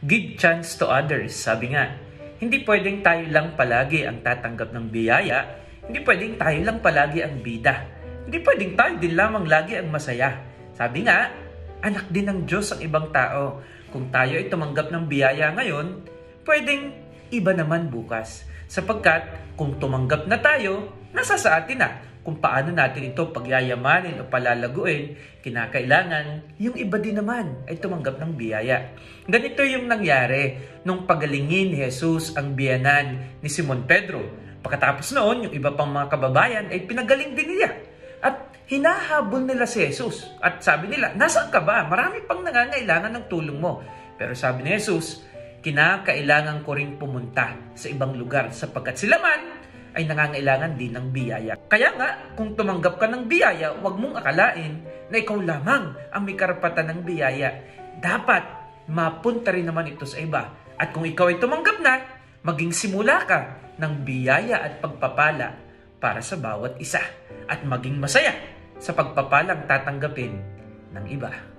Give chance to others, sabi nga. Hindi pwedeng tayo lang palagi ang tatanggap ng biyaya, hindi pwedeng tayo lang palagi ang bida. Hindi pwedeng tayo din lamang lagi ang masaya. Sabi nga, anak din ng Diyos ang ibang tao. Kung tayo ay tumanggap ng biyaya ngayon, pwedeng iba naman bukas. Sapagkat kung tumanggap na tayo, nasa sa atin na. Kung paano natin ito pagyayamanin o palalaguin, kinakailangan yung iba din naman ay tumanggap ng biyaya. Ganito yung nangyari nung pagalingin ni Jesus ang biyanan ni Simon Pedro. Pagkatapos noon, yung iba pang mga kababayan ay pinagaling din niya. At hinahabol nila si Jesus. At sabi nila, nasaan ka ba? Marami pang nangangailangan ng tulong mo. Pero sabi ni Jesus, kinakailangan ko ring pumunta sa ibang lugar sapagkat sila man ay nangangailangan din ng biyaya. Kaya nga, kung tumanggap ka ng biyaya, huwag mong akalain na ikaw lamang ang may karapatan ng biyaya. Dapat mapunta rin naman ito sa iba. At kung ikaw ay tumanggap na, maging simula ka ng biyaya at pagpapala para sa bawat isa. At maging masaya sa pagpapalang tatanggapin ng iba.